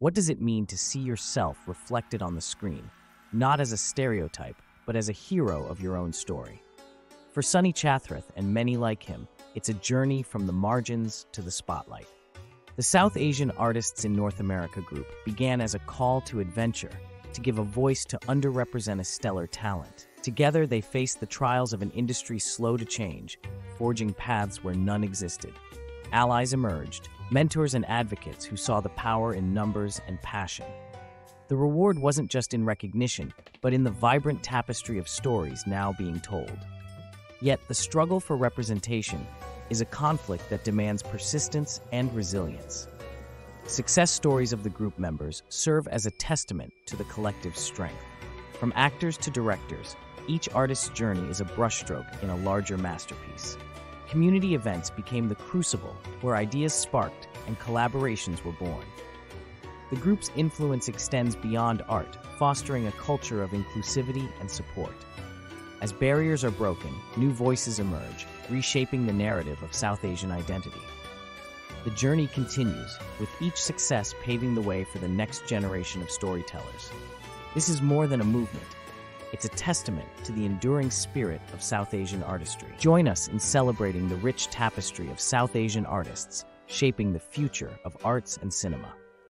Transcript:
What does it mean to see yourself reflected on the screen, not as a stereotype, but as a hero of your own story? For Sunny Chathrath and many like him, it's a journey from the margins to the spotlight. The South Asian Artists in North America group began as a call to adventure, to give a voice to underrepresented stellar talent. Together, they faced the trials of an industry slow to change, forging paths where none existed. Allies emerged, mentors and advocates who saw the power in numbers and passion. The reward wasn't just in recognition, but in the vibrant tapestry of stories now being told. Yet, the struggle for representation is a conflict that demands persistence and resilience. Success stories of the group members serve as a testament to the collective strength. From actors to directors, each artist's journey is a brushstroke in a larger masterpiece. Community events became the crucible where ideas sparked and collaborations were born. The group's influence extends beyond art, fostering a culture of inclusivity and support. As barriers are broken, new voices emerge, reshaping the narrative of South Asian identity. The journey continues, with each success paving the way for the next generation of storytellers. This is more than a movement. It's a testament to the enduring spirit of South Asian artistry. Join us in celebrating the rich tapestry of South Asian artists, shaping the future of arts and cinema.